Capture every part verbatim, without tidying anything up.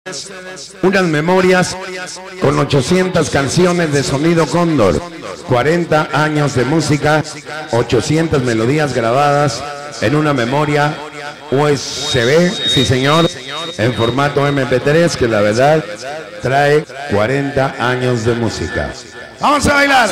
unas memorias con ochocientas canciones de Sonido Cóndor, cuarenta años de música, ochocientas melodías grabadas en una memoria U S B, sí señor, en formato eme pe tres, que la verdad trae cuarenta años de música. Vamos a bailar.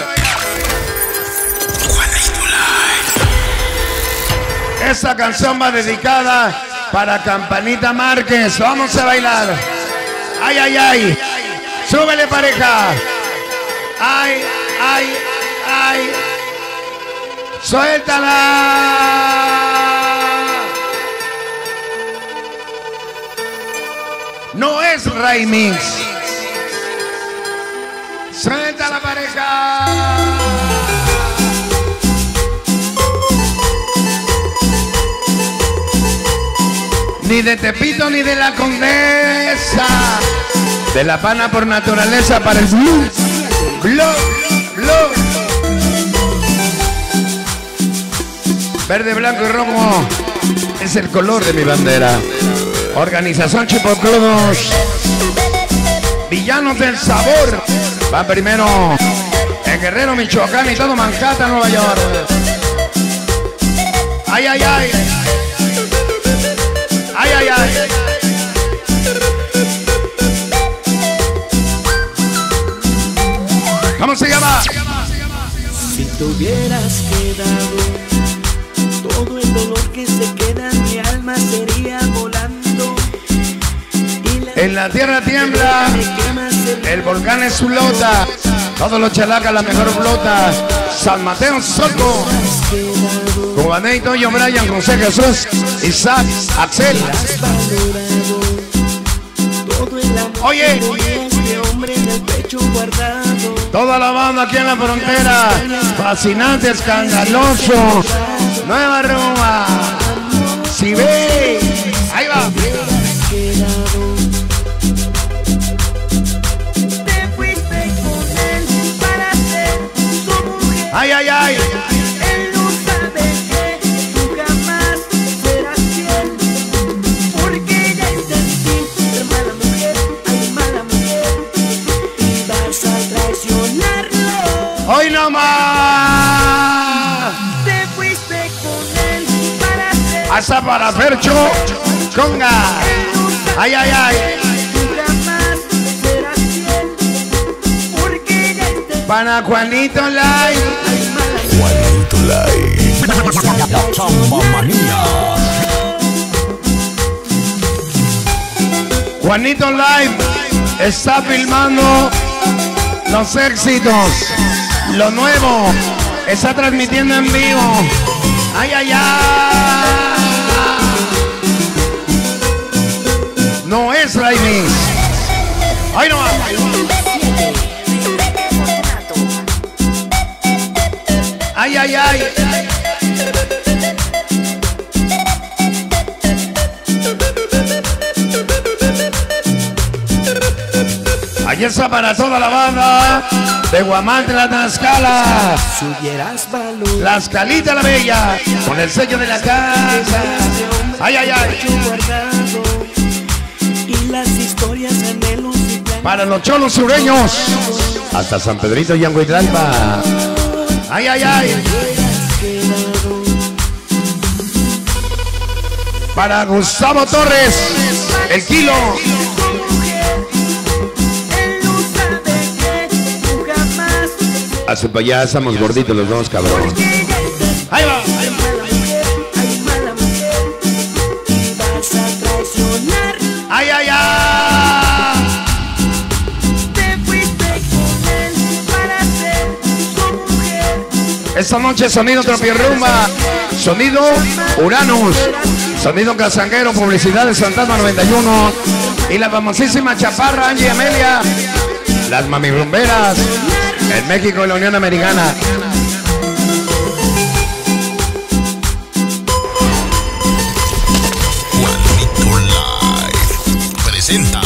Esta canción va dedicada para Campanita Márquez. Vamos a bailar. Ay, ay, ay. Súbele, pareja. Ay, ay, ay. Suéltala. No es remix. Suéltala, pareja. Ni de Tepito ni de la Condesa, de La Pana por naturaleza para el blue, blue, blue. Verde, blanco y rojo es el color de mi bandera. Organización Chipocludos, Villanos del Sabor. Va primero en Guerrero, Michoacán y todo Manhattan, Nueva York. Ay, ay, ay. Ay, ay, ay. ¿Cómo se llama? Si te hubieras quedado, todo el dolor que se queda en mi alma sería volando. La en la tierra tiembla, el volcán es su lota, todos los chalacas la mejor flota. San Mateo, Soco, Cubaney, Toño, Brian, José Jesús, Isaac, Axel. Oye, toda la banda aquí en la frontera, fascinante, escandaloso, nueva Roma. Si ve, ahí va. Ay, ay, ay. Él no sabe que tú jamás serás fiel, porque ya está en ti, ser mala mujer, ay mala mujer, y vas a traicionarlo. Hoy no más. Te fuiste con él para ser hasta para Fercho, conga. Ay, ay, ay. Tú jamás serás fiel, porque ya está en ti. Para Juanito Live. Juanito Live. La Chamba Manía. Juanito Live está filmando los éxitos, lo nuevo, está transmitiendo en vivo. Ay, ay, ay. No es remix. Ay, no. Ay, ay, ay. Allí está para toda la banda de Guamantla, Tlaxcala, Si hubieras valor, Tlaxcalita la Bella, con el sello de la casa. Ay, ay, ay. y las historias, anhelos y planes. Para los cholos sureños, hasta San Pedrito y Anguitlalpa. Ay, ay, ay. Para Gustavo Torres, el kilo. Hace para allá, estamos gorditos los dos, cabrón. Ahí va. Ay, ay, ay. Esta noche sonido Tropirrumba, sonido Uranus, sonido Casanguero, publicidad de Fantasma noventa y uno y la famosísima Chaparra Angie Amelia, las mamirrumberas en México y la Unión Americana. Juanito Live presenta